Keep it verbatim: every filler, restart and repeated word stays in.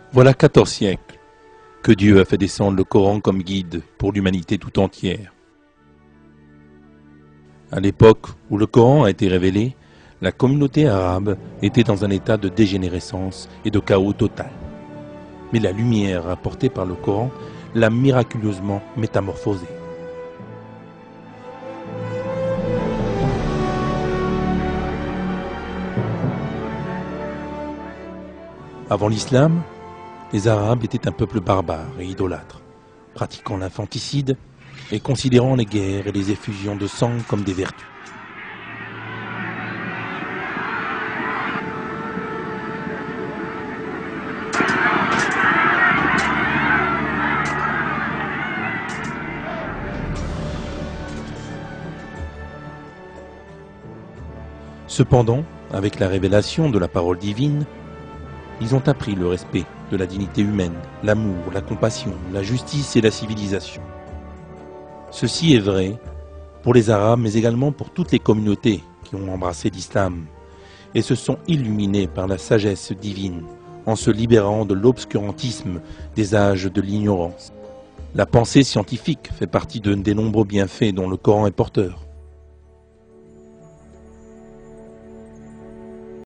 Voilà quatorze siècles que Dieu a fait descendre le Coran comme guide pour l'humanité tout entière. À l'époque où le Coran a été révélé, la communauté arabe était dans un état de dégénérescence et de chaos total. Mais la lumière apportée par le Coran l'a miraculeusement métamorphosée. Avant l'islam, les Arabes étaient un peuple barbare et idolâtre, pratiquant l'infanticide et considérant les guerres et les effusions de sang comme des vertus. Cependant, avec la révélation de la parole divine, ils ont appris le respect de la dignité humaine, l'amour, la compassion, la justice et la civilisation. Ceci est vrai pour les Arabes, mais également pour toutes les communautés qui ont embrassé l'islam et se sont illuminées par la sagesse divine en se libérant de l'obscurantisme des âges de l'ignorance. La pensée scientifique fait partie d'un des nombreux bienfaits dont le Coran est porteur.